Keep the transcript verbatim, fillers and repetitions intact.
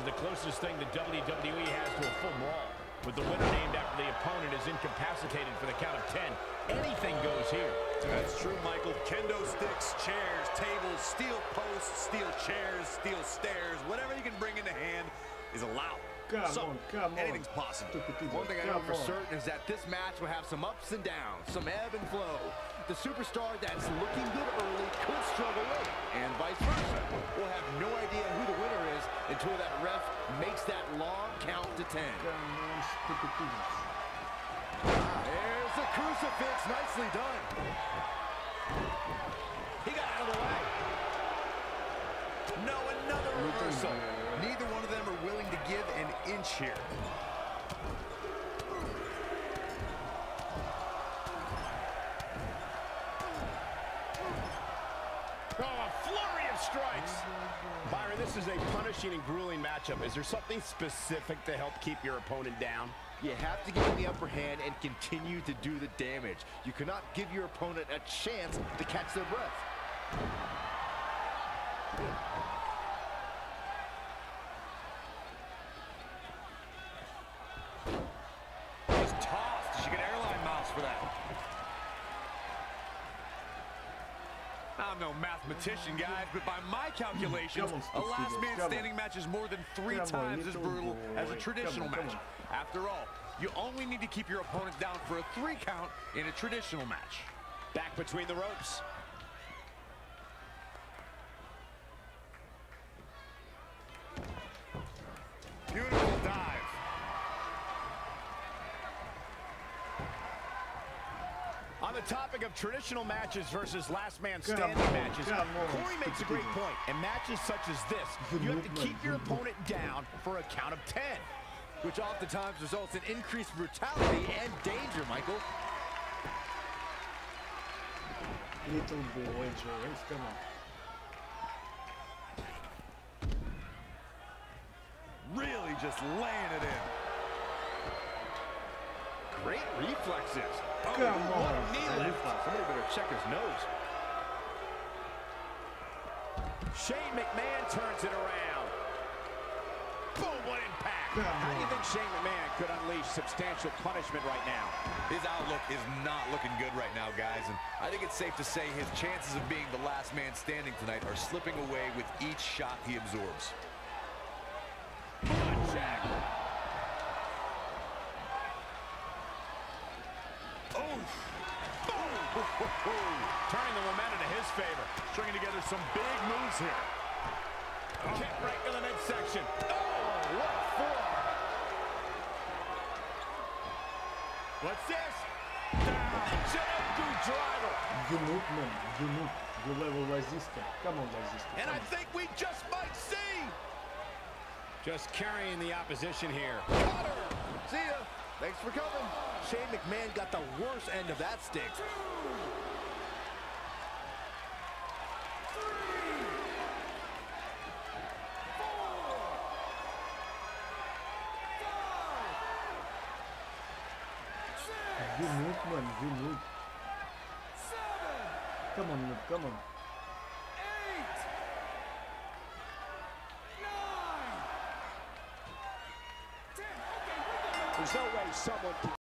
the closest thing the W W E has to a full brawl. With the winner named after the opponent is incapacitated for the count of ten. Anything goes here. That's true, Michael. Kendo sticks, chairs, tables, steel posts, steel chairs, steel stairs, whatever you can bring into hand is allowed. Come so, on, come on. anything's possible. One thing I know Come for on. certain is that this match will have some ups and downs, some ebb and flow. The superstar that's looking good early could struggle late, and vice versa. We'll have no idea who the winner is until that ref makes that long count to ten. Come on, stupid idiots. There's the crucifix, nicely done. He got out of the way. No, another reversal. Looking, uh, Neither one of them are willing to give an inch here. Oh, a flurry of strikes. Byron, this is a punishing and grueling matchup. Is there something specific to help keep your opponent down? You have to give him the upper hand and continue to do the damage. You cannot give your opponent a chance to catch their breath. He's tossed. You should get airline miles for that. I'm no mathematician, guys, but by my calculations, Come a on, last Steve, man come on. standing match is more than three Come on, times as little brutal as a boy. traditional Come on, come match. After all, you only need to keep your opponent down for a three count in a traditional match. Back between the ropes. Beautiful dive. On the topic of traditional matches versus last man Come standing on, matches, come on, Corey makes a great point. In matches such as this, Good you have to movement, keep your good opponent down for a count of ten. Which oftentimes results in increased brutality and danger, Michael. Little boy, James, come on. Really just laying it in. Great reflexes. Oh, Come what on. a knee lift. Somebody better check his nose. Shane McMahon turns it around. Boom, what impact. Come How do you on. think Shane McMahon could unleash substantial punishment right now? His outlook is not looking good right now, guys, and I think it's safe to say his chances of being the last man standing tonight are slipping away with each shot he absorbs. Blood check. Turning the momentum to his favor. Stringing together some big moves here. Kick right to the midsection. Oh, what a forearm. What's this? Down. Jericho driver. You move, man. You move. You level resistant. Come on, resistant. And I think we just might see. Just carrying the opposition here. Cutter! See ya. Thanks for coming. Shane McMahon got the worst end of that stick. You move, man. You move. Come on, man. Come on. There's no way someone can